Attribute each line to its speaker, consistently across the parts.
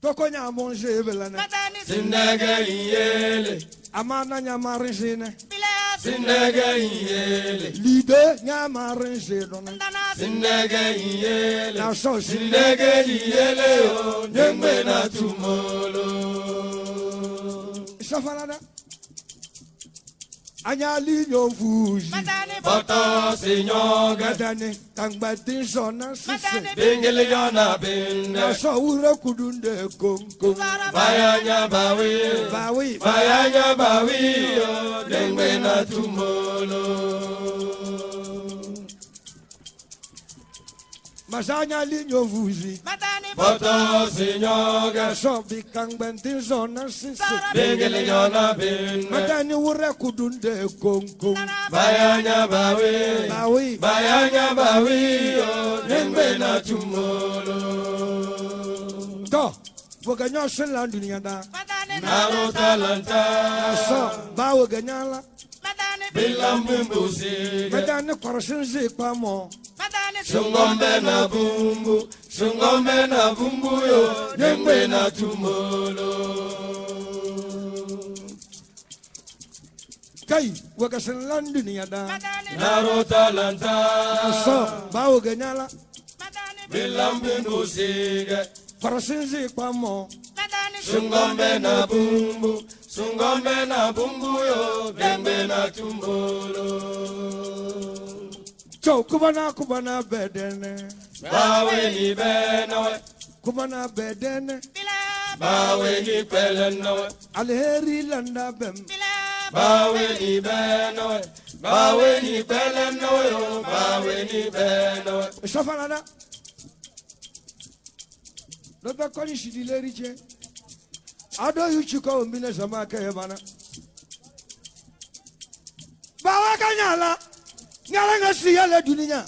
Speaker 1: Tokonya manger belane.
Speaker 2: Sindega yele.
Speaker 1: Amana nyamarinjine.
Speaker 2: Sindega yele.
Speaker 1: Lide nyamarinjine.
Speaker 2: Sindega yele.
Speaker 1: Na so
Speaker 2: Sindega yele o. Nyembe na tumolo.
Speaker 1: Safalada. Anyali nyo fuji.
Speaker 2: Bata senyo
Speaker 1: Gadane tangbati zona sise.
Speaker 2: Bengele yana bende.
Speaker 1: Na so ure kudunde konko.
Speaker 2: Bayanya bawi.
Speaker 1: Bawi.
Speaker 2: Bayanya bawi o. Nyembe na tumolo.
Speaker 1: Masanya linyo fuji.
Speaker 2: Bata senyo
Speaker 1: Na so bikangbati zona sise.
Speaker 2: Bengele yana bende.
Speaker 1: Madani ure kudunde konko.
Speaker 2: Bayanya bawi.
Speaker 1: Bawi.
Speaker 2: Bayanya bawi o. Nyembe na tumolo.
Speaker 1: To. Waganyo sila dunia da.
Speaker 2: Nalo talanta.
Speaker 1: So ba waganyala.
Speaker 2: Bilambumbusi.
Speaker 1: Madani korosinzi kwa mo.
Speaker 2: Sungombe na bumbu. Sungombe na bumbu yo. Nyembe na tumolo.
Speaker 1: Kai wagasinla dunia da.
Speaker 2: Nalo talanta.
Speaker 1: So ba waganyala.
Speaker 2: Bilambumbusi.
Speaker 1: Korosinzi kwa mo.
Speaker 2: Sungombe na bumbu. Sungombe na bumbu yo. Nyembe na tumolo.
Speaker 1: So kubana bedene.
Speaker 2: Bawe ni benawe.
Speaker 1: Kubana bedene.
Speaker 2: Bawe ni pelenowe.
Speaker 1: Alheri landa bem.
Speaker 2: Bawe ni benawe. Bawe ni pelenowe. Bawe ni benawe.
Speaker 1: Safalada. Lobe koni shidileri je. Ado yuchiko umbine zamaka yebana. Bawa kanyala. Nyala ngasi yale dunia.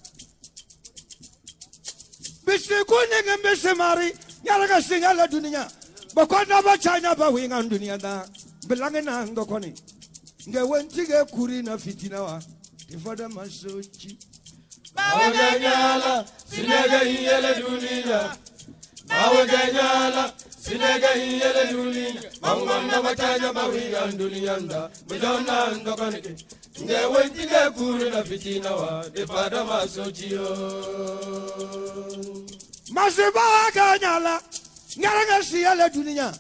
Speaker 1: Bisi kune ngembese mari. Nyala ngasi yale dunia. Bakona bachanya bawinga dunia da. Belange na ndokoni. Nge wentige kuri na fitina wa. Ifada masochi.
Speaker 2: Bawe ganyala. Sinega yele dunia. Bawe ganyala. Sinega yele dunia. Mangona bachanya bawinga dunia da. Bidona ndokoni. Nge wentige kuri na fitina wa. Ifada masochi yo.
Speaker 1: Masibawa kanyala. Nyala ngasi yale dunia.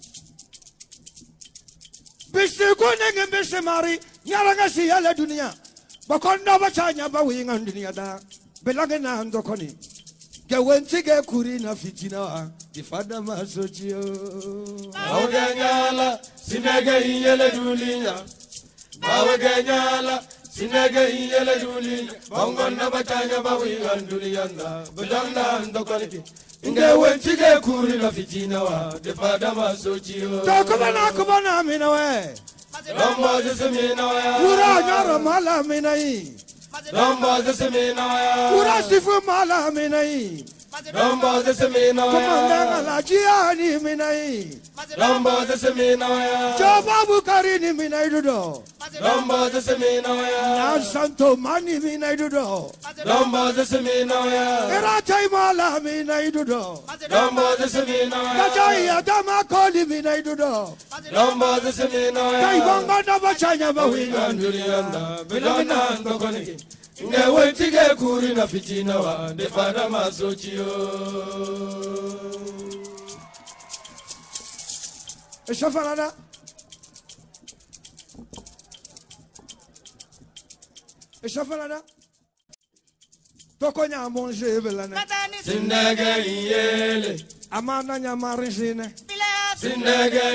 Speaker 1: Bisi kune ngembese mari. Nyala ngasi yale dunia. Bakona bachanya bawinga dunia da. Belange na ndokoni. Gewentige kuri na fitina wa. Ifada masochi yo.
Speaker 2: Bawe ganyala. Sinega yele dunia. Bawe ganyala. Sinega yele dunia. Bangona bachanya bawinga dunia da. Bidona ndokoni. Nge wentige kuri na fitina wa. Ifada masochi yo.
Speaker 1: Kubana mina we.
Speaker 2: Lombo zisemina wa.
Speaker 1: Ura nyara mala mina yi.
Speaker 2: Lombo zisemina wa.
Speaker 1: Ura sifu mala mina yi.
Speaker 2: Lombo zisemina wa.
Speaker 1: Kumandanga la jiani mina yi.
Speaker 2: Lombo zisemina wa.
Speaker 1: Jababu karini mina idudo.
Speaker 2: Lombo zisemina wa.
Speaker 1: Na santo mani mina idudo.
Speaker 2: Lombo zisemina wa.
Speaker 1: Iratai mala mina idudo.
Speaker 2: Lombo zisemina wa.
Speaker 1: Kajai adama koli mina idudo.
Speaker 2: Lombo zisemina wa.
Speaker 1: Kai bonga na bachanya bawinga.
Speaker 2: Ndurianda bilona ndokoni. Nge wentige kuri na fitina wa. Ifada masochi yo.
Speaker 1: Safalada. Safalada. Tokonya manger belane.
Speaker 2: Sindega yele.
Speaker 1: Amana nyamarinjine.
Speaker 2: Sindega